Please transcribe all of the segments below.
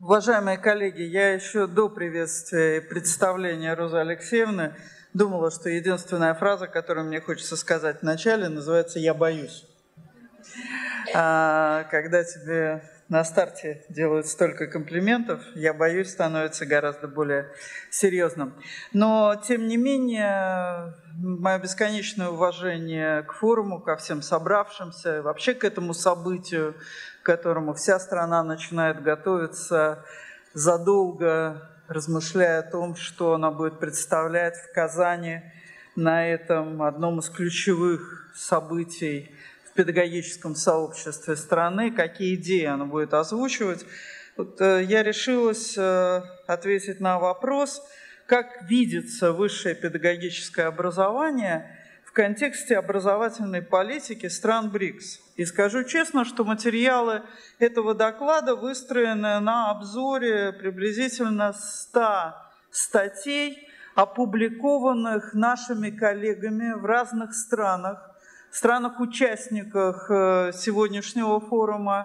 Уважаемые коллеги, я еще до приветствия и представления Розы Алексеевны думала, что единственная фраза, которую мне хочется сказать в начале, называется «я боюсь». Когда тебе на старте делают столько комплиментов, «я боюсь» становится гораздо более серьезным. Но, тем не менее, мое бесконечное уважение к форуму, ко всем собравшимся, вообще к этому событию, к которому вся страна начинает готовиться задолго, размышляя о том, что она будет представлять в Казани на этом одном из ключевых событий в педагогическом сообществе страны, какие идеи она будет озвучивать. Я решилась ответить на вопрос, как видится высшее педагогическое образование в контексте образовательной политики стран БРИКС. И скажу честно, что материалы этого доклада выстроены на обзоре приблизительно 100 статей, опубликованных нашими коллегами в разных странах-участниках сегодняшнего форума.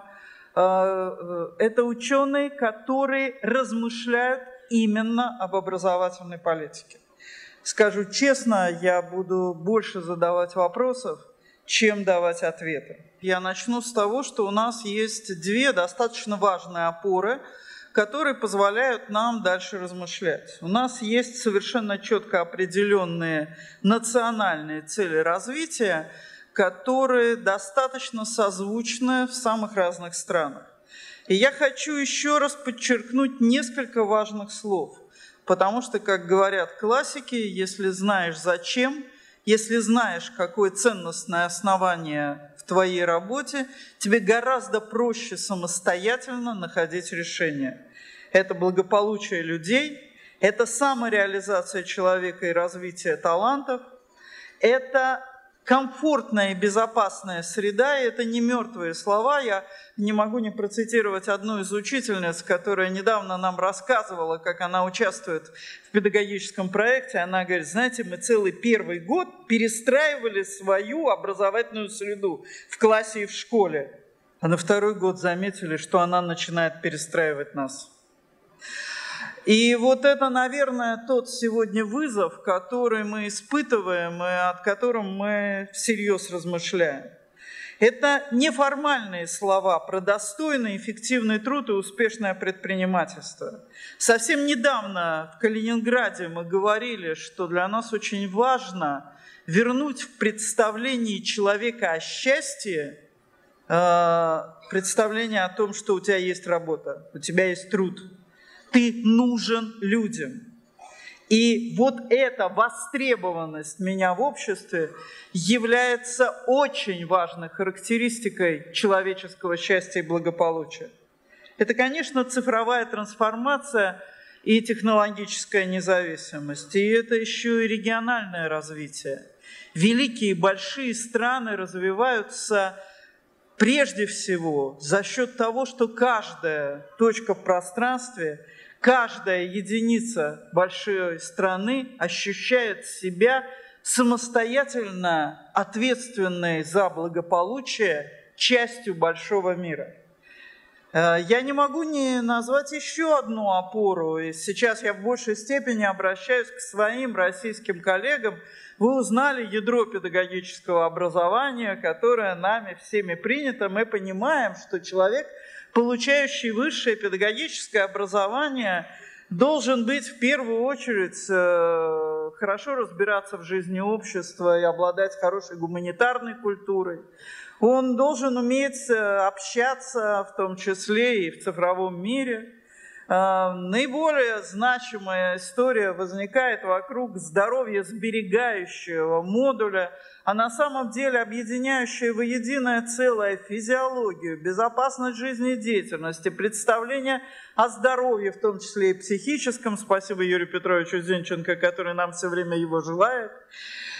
Это ученые, которые размышляют именно об образовательной политике. Скажу честно, я буду больше задавать вопросов, чем давать ответы. Я начну с того, что у нас есть две достаточно важные опоры, которые позволяют нам дальше размышлять. У нас есть совершенно четко определенные национальные цели развития, которые достаточно созвучны в самых разных странах. И я хочу еще раз подчеркнуть несколько важных слов, потому что, как говорят классики, если знаешь зачем, если знаешь, какое ценностное основание в твоей работе, тебе гораздо проще самостоятельно находить решения. Это благополучие людей, это самореализация человека и развитие талантов, это комфортная и безопасная среда, и это не мертвые слова. Я не могу не процитировать одну из учительниц, которая недавно нам рассказывала, как она участвует в педагогическом проекте. Она говорит, знаете, мы целый первый год перестраивали свою образовательную среду в классе и в школе. А на второй год заметили, что она начинает перестраивать нас. И вот это, наверное, тот сегодня вызов, который мы испытываем и от которого мы всерьез размышляем. Это неформальные слова про достойный, эффективный труд и успешное предпринимательство. Совсем недавно в Калининграде мы говорили, что для нас очень важно вернуть в представлении человека о счастье представление о том, что у тебя есть работа, у тебя есть труд. Ты нужен людям. И вот эта востребованность меня в обществе является очень важной характеристикой человеческого счастья и благополучия. Это, конечно, цифровая трансформация и технологическая независимость, и это еще и региональное развитие. Великие большие страны развиваются прежде всего за счет того, что каждая точка в пространстве, каждая единица большой страны ощущает себя самостоятельно ответственной за благополучие частью большого мира. Я не могу не назвать еще одну опору, и сейчас я в большей степени обращаюсь к своим российским коллегам. Вы узнали ядро педагогического образования, которое нами всеми принято. Мы понимаем, что человек, получающий высшее педагогическое образование, должен быть в первую очередь хорошо разбираться в жизни общества и обладать хорошей гуманитарной культурой. Он должен уметь общаться, в том числе и в цифровом мире. Наиболее значимая история возникает вокруг здоровья сберегающего модуля, а на самом деле объединяющая воединое целое физиологию, безопасность жизнедеятельности, представление о здоровье, в том числе и психическом. Спасибо Юрию Петровичу Зинченко, который нам все время его желает.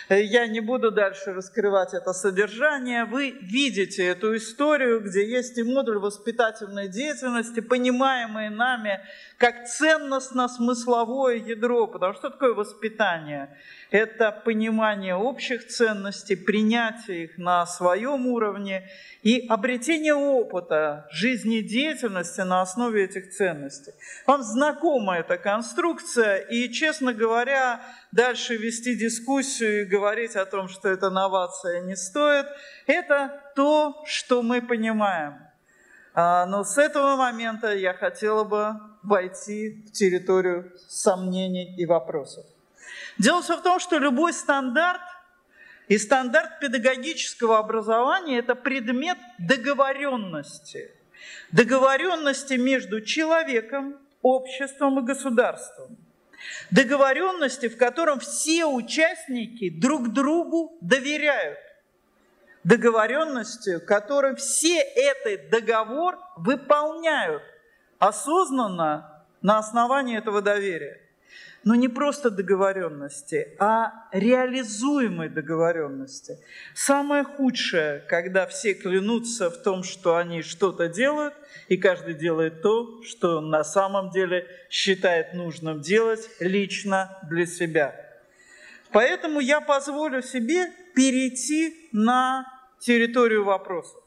Я не буду дальше раскрывать это содержание. Вы видите эту историю, где есть и модуль воспитательной деятельности, понимаемый нами как ценностно-смысловое ядро. Потому что такое воспитание? Это понимание общих ценностей, принятие их на своем уровне и обретение опыта жизнедеятельности на основе этих ценностей. Вам знакома эта конструкция, и, честно говоря, дальше вести дискуссию и говорить о том, что это новация, не стоит. Это то, что мы понимаем. Но с этого момента я хотела бы войти в территорию сомнений и вопросов. Дело все в том, что любой стандарт и стандарт педагогического образования – это предмет договоренности. Договоренности между человеком, обществом и государством. Договоренности, в котором все участники друг другу доверяют. Договоренности, в которой все этот договор выполняют осознанно на основании этого доверия. Но не просто договоренности, а реализуемой договоренности. Самое худшее, когда все клянутся в том, что они что-то делают, и каждый делает то, что на самом деле считает нужным делать лично для себя. Поэтому я позволю себе перейти на территорию вопросов.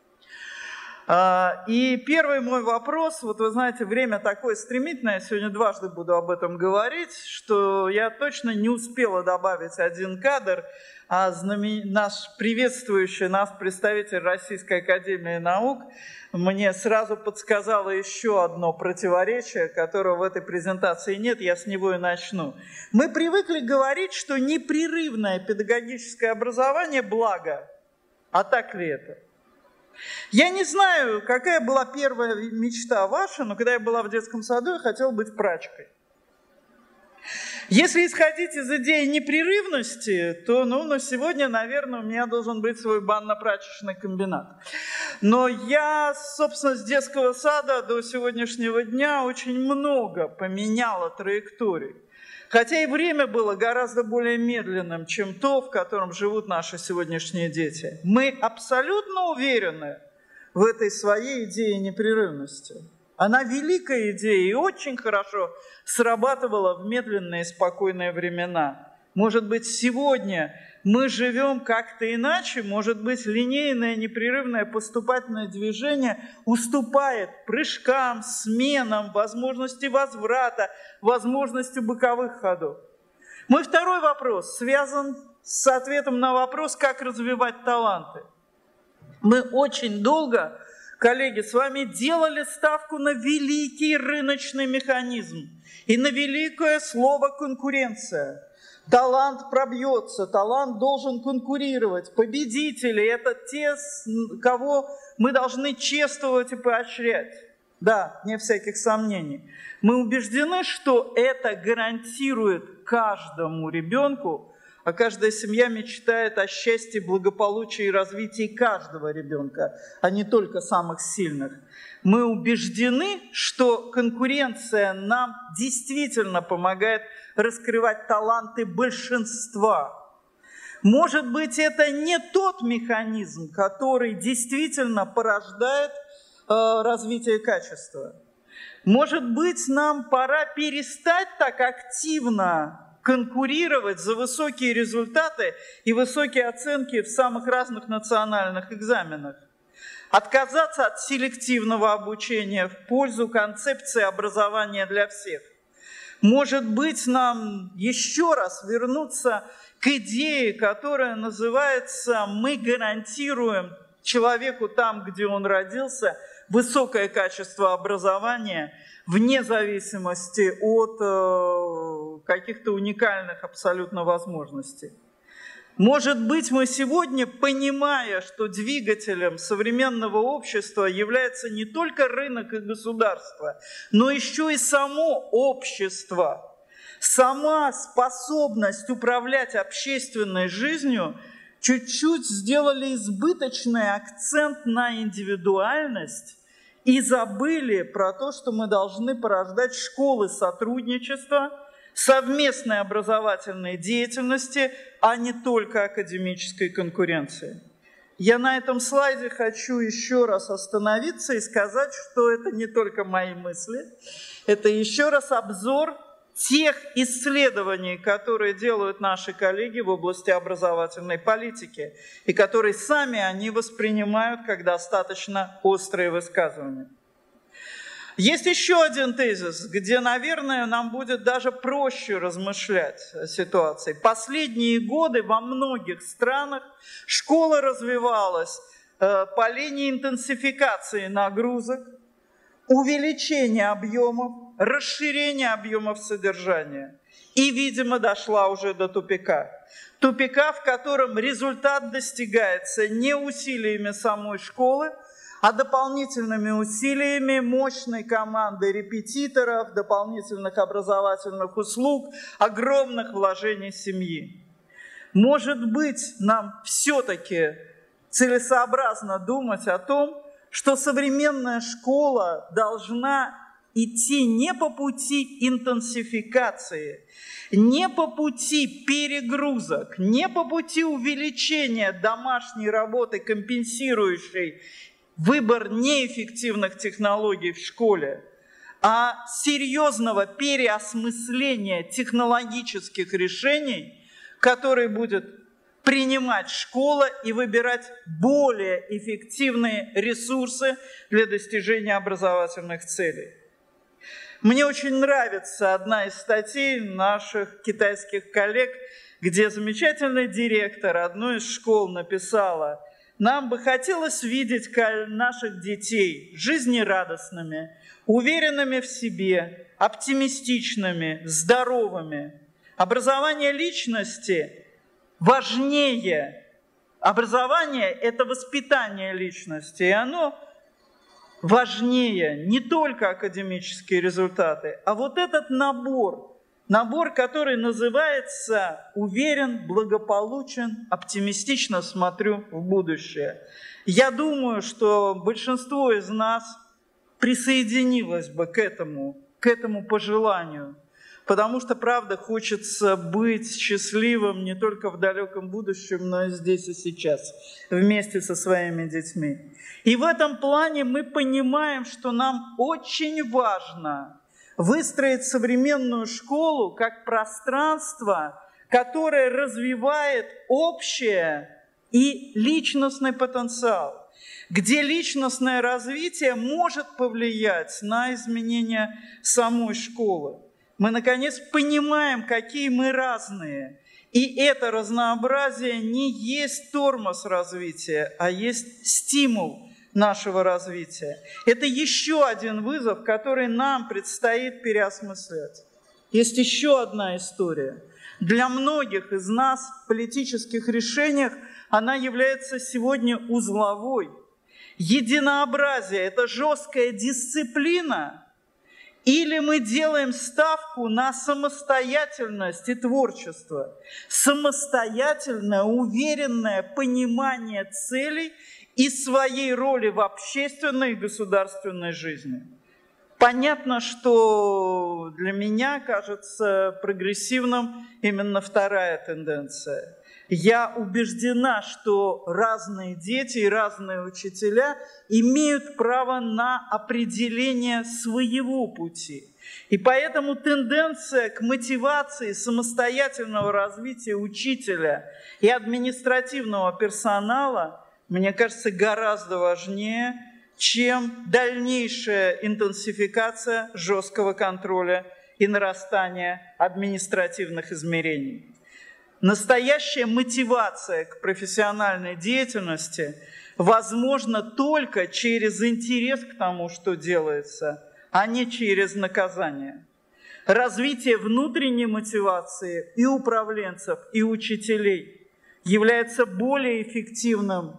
И первый мой вопрос, вот вы знаете, время такое стремительное, я сегодня дважды буду об этом говорить, что я точно не успела добавить один кадр, а наш приветствующий нас представитель Российской академии наук мне сразу подсказала еще одно противоречие, которого в этой презентации нет, я с него и начну. Мы привыкли говорить, что непрерывное педагогическое образование – благо, а так ли это? Я не знаю, какая была первая мечта ваша, но когда я была в детском саду, я хотела быть прачкой. Если исходить из идеи непрерывности, то на сегодня, наверное, у меня должен быть свой банно-прачечный комбинат. Но я, собственно, с детского сада до сегодняшнего дня очень много поменяла траекторий. Хотя и время было гораздо более медленным, чем то, в котором живут наши сегодняшние дети. Мы абсолютно уверены в этой своей идее непрерывности. Она великая идея и очень хорошо срабатывала в медленные и спокойные времена. Может быть, сегодня мы живем как-то иначе, может быть, линейное, непрерывное поступательное движение уступает прыжкам, сменам, возможности возврата, возможности боковых ходов. Мой второй вопрос связан с ответом на вопрос, как развивать таланты. Мы очень долго, коллеги, с вами делали ставку на великий рыночный механизм и на великое слово «конкуренция». Талант пробьется, талант должен конкурировать. Победители – это те, кого мы должны чествовать и поощрять. Да, вне всяких сомнений. Мы убеждены, что это гарантирует каждому ребенку, а каждая семья мечтает о счастье, благополучии и развитии каждого ребенка, а не только самых сильных. Мы убеждены, что конкуренция нам действительно помогает раскрывать таланты большинства. Может быть, это не тот механизм, который действительно порождает развитие качества. Может быть, нам пора перестать так активно конкурировать за высокие результаты и высокие оценки в самых разных национальных экзаменах. Отказаться от селективного обучения в пользу концепции образования для всех. Может быть, нам еще раз вернуться к идее, которая называется «мы гарантируем человеку там, где он родился, высокое качество образования вне зависимости от каких-то уникальных абсолютно возможностей». Может быть, мы сегодня, понимая, что двигателем современного общества является не только рынок и государство, но еще и само общество, сама способность управлять общественной жизнью, чуть-чуть сделали избыточный акцент на индивидуальность и забыли про то, что мы должны порождать школы сотрудничества, совместной образовательной деятельности, а не только академической конкуренции. Я на этом слайде хочу еще раз остановиться и сказать, что это не только мои мысли, это еще раз обзор тех исследований, которые делают наши коллеги в области образовательной политики, и которые сами они воспринимают как достаточно острые высказывания. Есть еще один тезис, где, наверное, нам будет даже проще размышлять о ситуации. Последние годы во многих странах школа развивалась по линии интенсификации нагрузок, увеличения объемов, расширения объемов содержания. И, видимо, дошла уже до тупика. Тупика, в котором результат достигается не усилиями самой школы, а дополнительными усилиями мощной команды репетиторов, дополнительных образовательных услуг, огромных вложений семьи. Может быть, нам все-таки целесообразно думать о том, что современная школа должна идти не по пути интенсификации, не по пути перегрузок, не по пути увеличения домашней работы, компенсирующей выбор неэффективных технологий в школе, а серьезного переосмысления технологических решений, которые будет принимать школа и выбирать более эффективные ресурсы для достижения образовательных целей. Мне очень нравится одна из статей наших китайских коллег, где замечательный директор одной из школ написала: «Нам бы хотелось видеть наших детей жизнерадостными, уверенными в себе, оптимистичными, здоровыми. Образование личности важнее. Образование – это воспитание личности, и оно важнее не только академические результаты, а вот этот набор, который называется «Уверен, благополучен, оптимистично смотрю в будущее». Я думаю, что большинство из нас присоединилось бы к этому пожеланию, потому что, правда, хочется быть счастливым не только в далеком будущем, но и здесь и сейчас, вместе со своими детьми. И в этом плане мы понимаем, что нам очень важно выстроить современную школу как пространство, которое развивает общее и личностный потенциал, где личностное развитие может повлиять на изменение самой школы. Мы, наконец, понимаем, какие мы разные. И это разнообразие не есть тормоз развития, а есть стимул нашего развития. Это еще один вызов, который нам предстоит переосмыслять. Есть еще одна история. Для многих из нас в политических решениях она является сегодня узловой. Единообразие – это жесткая дисциплина, или мы делаем ставку на самостоятельность и творчество, самостоятельное, уверенное понимание целей и своей роли в общественной и государственной жизни. Понятно, что для меня кажется прогрессивным именно вторая тенденция. Я убеждена, что разные дети и разные учителя имеют право на определение своего пути. И поэтому тенденция к мотивации самостоятельного развития учителя и административного персонала, мне кажется, гораздо важнее, чем дальнейшая интенсификация жесткого контроля и нарастание административных измерений. Настоящая мотивация к профессиональной деятельности возможна только через интерес к тому, что делается, а не через наказание. Развитие внутренней мотивации и управленцев, и учителей является более эффективным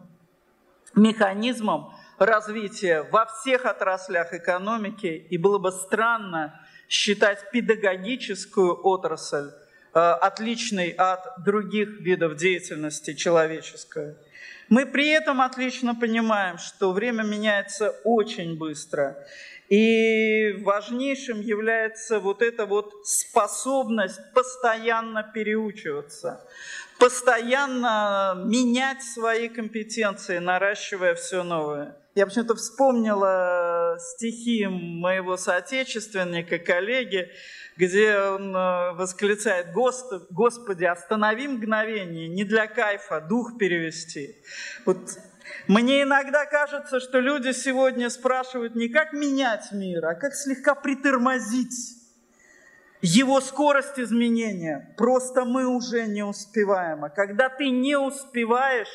механизмом развития во всех отраслях экономики, и было бы странно считать педагогическую отрасль отличной от других видов деятельности человеческой. Мы при этом отлично понимаем, что время меняется очень быстро, И важнейшим является вот эта вот способность постоянно переучиваться, постоянно менять свои компетенции, наращивая все новое. Я почему-то вспомнила стихи моего соотечественника, коллеги, где он восклицает: «Господи, останови мгновение, не для кайфа, дух перевести». Вот мне иногда кажется, что люди сегодня спрашивают не как менять мир, а как слегка притормозить его скорость изменения. Просто мы уже не успеваем. А когда ты не успеваешь,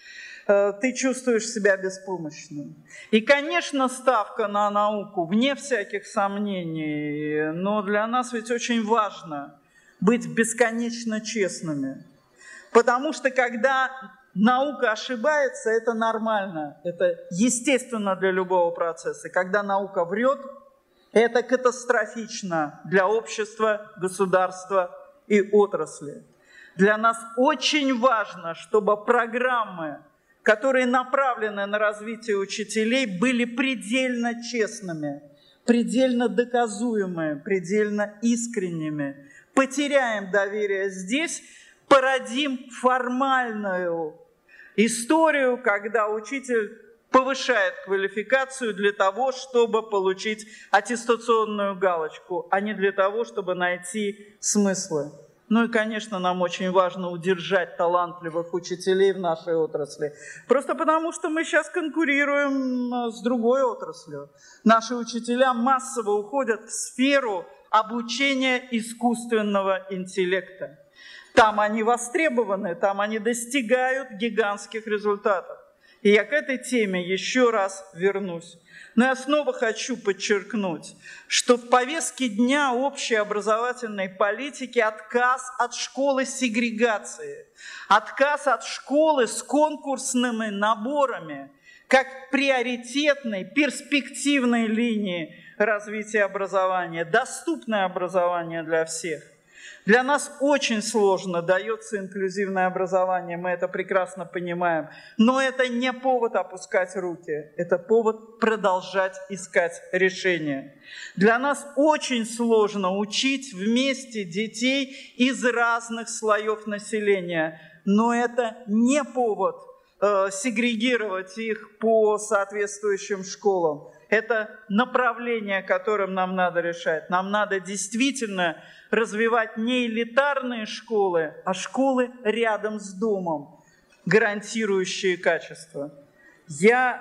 ты чувствуешь себя беспомощным. И, конечно, ставка на науку, вне всяких сомнений, но для нас ведь очень важно быть бесконечно честными. Потому что когда наука ошибается, это нормально, это естественно для любого процесса. Когда наука врет, это катастрофично для общества, государства и отрасли. Для нас очень важно, чтобы программы, которые направлены на развитие учителей, были предельно честными, предельно доказуемыми, предельно искренними. Потеряем доверие здесь, породим формальную историю, когда учитель повышает квалификацию для того, чтобы получить аттестационную галочку, а не для того, чтобы найти смыслы. Ну и, конечно, нам очень важно удержать талантливых учителей в нашей отрасли. Просто потому, что мы сейчас конкурируем с другой отраслью. Наши учителя массово уходят в сферу обучения искусственного интеллекта. Там они востребованы, там они достигают гигантских результатов. И я к этой теме еще раз вернусь. Но я снова хочу подчеркнуть, что в повестке дня общей образовательной политики отказ от школы сегрегации, отказ от школы с конкурсными наборами, как приоритетной, перспективной линии развития образования, доступное образование для всех. Для нас очень сложно дается инклюзивное образование, мы это прекрасно понимаем. Но это не повод опускать руки, это повод продолжать искать решения. Для нас очень сложно учить вместе детей из разных слоев населения, но это не повод сегрегировать их по соответствующим школам. Это направление, которым нам надо решать. Нам надо действительно развивать не элитарные школы, а школы рядом с домом, гарантирующие качество. Я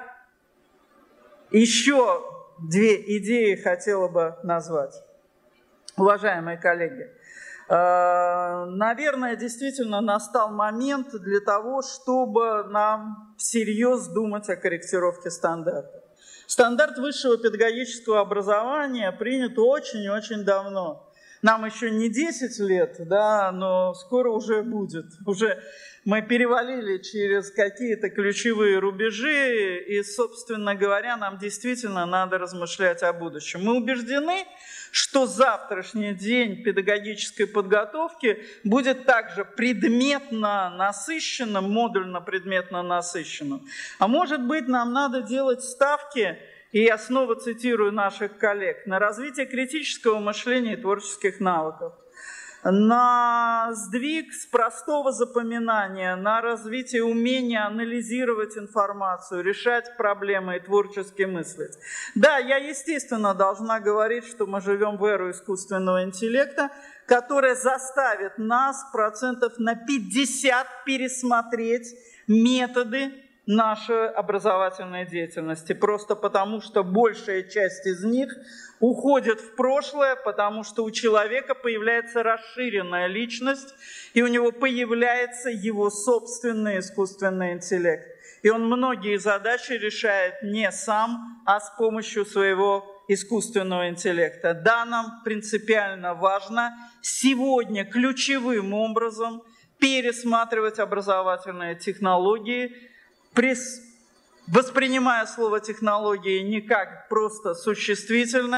еще две идеи хотела бы назвать. Уважаемые коллеги, наверное, действительно настал момент для того, чтобы нам всерьез думать о корректировке стандарта. Стандарт высшего педагогического образования принят очень-очень давно. Нам еще не 10 лет, да, но скоро уже будет. Уже мы перевалили через какие-то ключевые рубежи, и, собственно говоря, нам действительно надо размышлять о будущем. Мы убеждены, что завтрашний день педагогической подготовки будет также предметно насыщенным, модульно-предметно насыщенным. А может быть, нам надо делать ставки, и я снова цитирую наших коллег, на развитие критического мышления и творческих навыков, на сдвиг с простого запоминания, на развитие умения анализировать информацию, решать проблемы и творчески мыслить. Да, я, естественно, должна говорить, что мы живем в эру искусственного интеллекта, которая заставит нас процентов на 50 пересмотреть методы нашей образовательной деятельности, просто потому что большая часть из них уходит в прошлое, потому что у человека появляется расширенная личность, и у него появляется его собственный искусственный интеллект. И он многие задачи решает не сам, а с помощью своего искусственного интеллекта. Да, нам принципиально важно сегодня ключевым образом пересматривать образовательные технологии, воспринимая слово «технологии» не как просто существительное,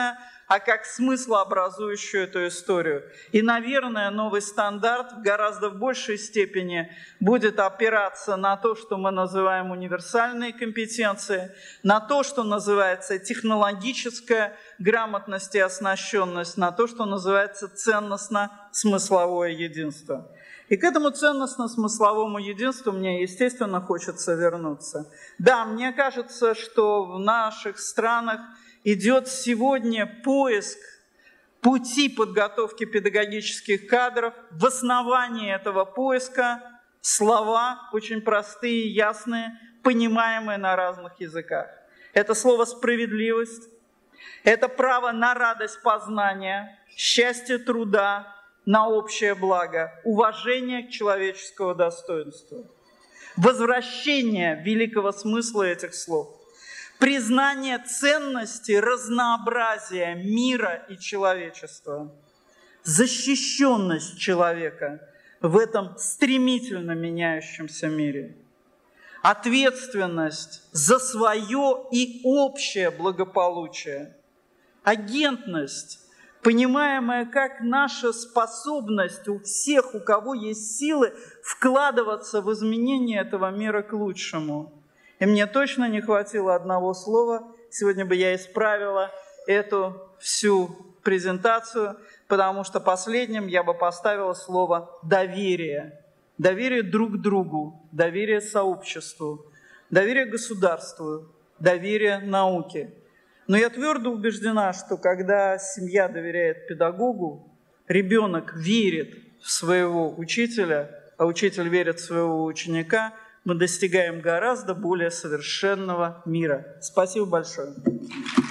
а как смыслообразующую эту историю. И, наверное, новый стандарт в гораздо большей степени будет опираться на то, что мы называем универсальные компетенции, на то, что называется технологическая грамотность и оснащенность, на то, что называется ценностно-смысловое единство. И к этому ценностно-смысловому единству мне, естественно, хочется вернуться. Да, мне кажется, что в наших странах идет сегодня поиск пути подготовки педагогических кадров. В основании этого поиска слова очень простые, ясные, понимаемые на разных языках. Это слово «справедливость», это право на радость познания, счастье труда, на общее благо, уважение к человеческому достоинству, возвращение великого смысла этих слов, признание ценности разнообразия мира и человечества, защищенность человека в этом стремительно меняющемся мире, ответственность за свое и общее благополучие, агентность, понимаемая как наша способность у всех, у кого есть силы, вкладываться в изменение этого мира к лучшему. И мне точно не хватило одного слова. Сегодня бы я исправила эту всю презентацию, потому что последним я бы поставила слово «доверие». Доверие друг к другу, доверие сообществу, доверие государству, доверие науке. Но я твердо убеждена, что когда семья доверяет педагогу, ребенок верит в своего учителя, а учитель верит в своего ученика, мы достигаем гораздо более совершенного мира. Спасибо большое.